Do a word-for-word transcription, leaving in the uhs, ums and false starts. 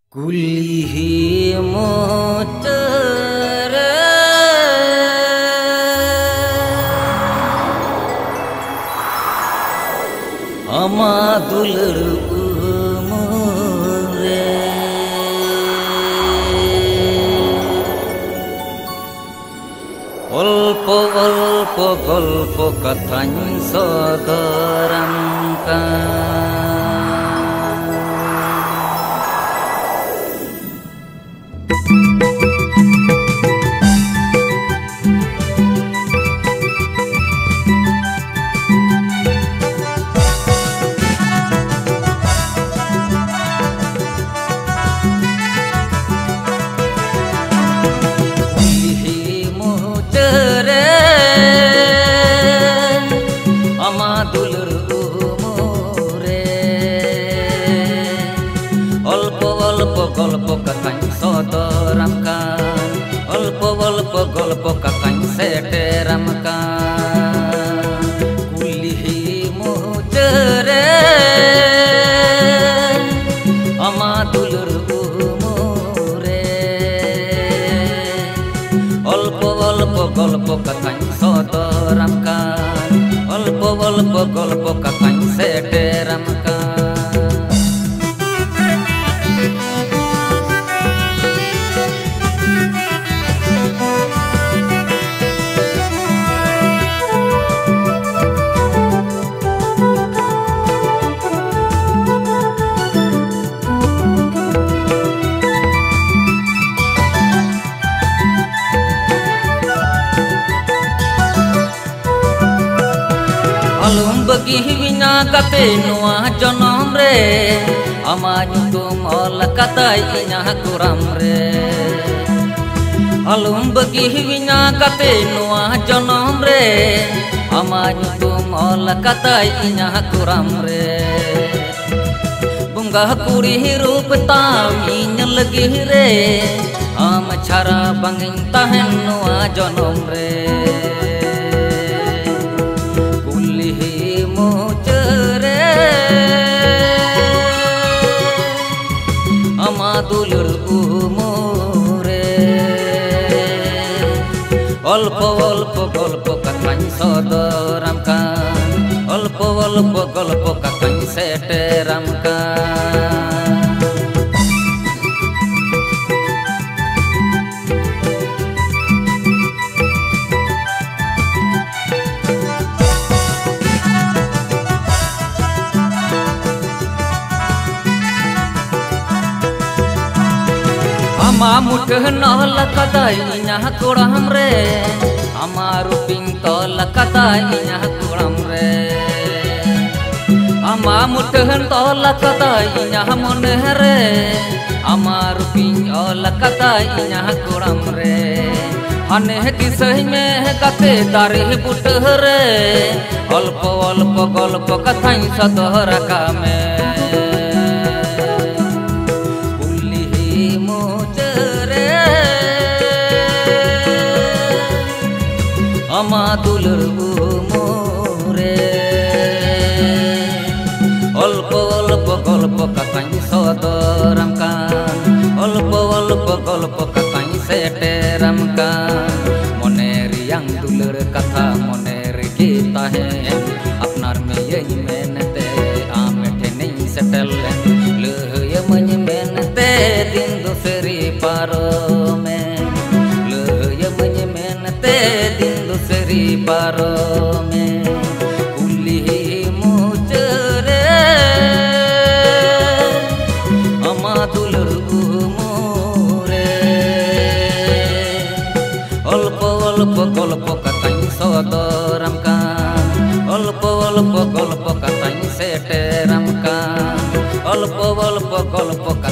Kulihi motara amadul umure olpo olpo golpo katanya sodoramkan amadul umure olpo olpo golpo katanya sodoramkan olpo olpo golpo katanya seteramkan kulihi mujere amadul umure olpo olpo golpo katanya sodoramkan olpo olpo golpo katanya seteramkan alum bagi wina kate noa jonom re ama nyutum ola katai inya kuram re alum bagi wina kate noa jonom re ama nyutum ola katai inya kuram re bunga kuri hirup tami nyelgi re am cara banging tahen noa jonom re amadul umure olpo olpo golpo katanya sodoramkan olpo olpo golpo katanya seteramkan ama mudah nolak katai inya kuram re ama ruping tolak katai inya kuram re ama mudah tolak katai inya moneh re ama ruping olak katai inya kuram re aneh kisah meh kate dari putih re olpo olpo golpo katai sodorakame amadul umure olpo olpo golpo katanya sodoramkan olpo olpo golpo katanya seteramkan moner yang dulur kata moner kita hai apnar में यही मेहनते आमेठे नहीं settle लय मेहनते दिन दूसरी पारों में लय मेहनते दिन दूसरी पारों में कुलिही मुजरे amadul umure olpo olpo golpo katanya sodoramkan olpo olpo golpo katanya seteramkan olpo olpo golpo